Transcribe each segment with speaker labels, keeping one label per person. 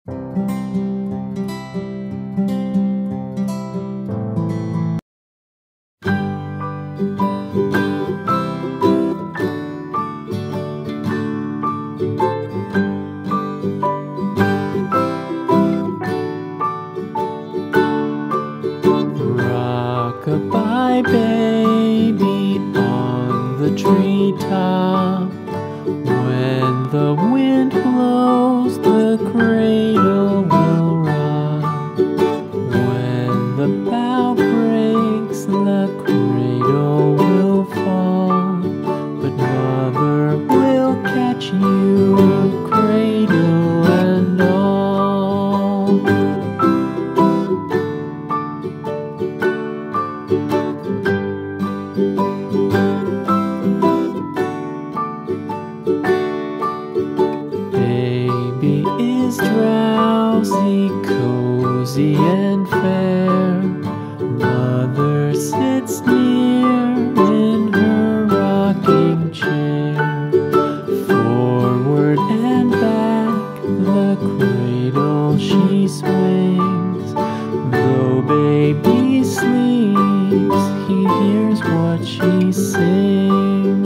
Speaker 1: Rock-a-bye baby on the treetop. When the wind blows, the cradle will rock. When the bough breaks, the cradle will fall. But mother will catch you, cradle and all. Baby is drowsy, cozy and fair. Mother sits near in her rocking chair. Forward and back the cradle she swings. Though baby sleeps, he hears what she sings.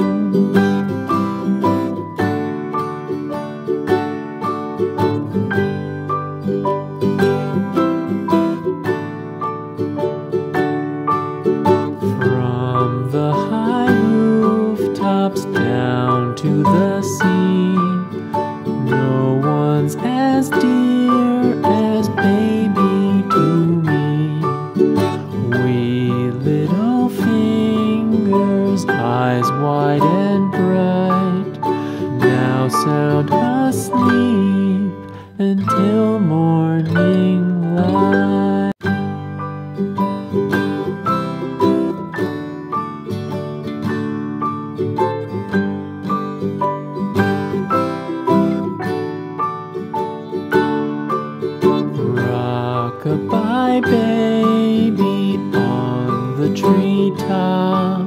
Speaker 1: From the high rooftops down to the sea, no one's as dear as baby to me. Wee little fingers, eyes wide and bright, now sound asleep until morning light. Rock-a-bye baby on the treetop.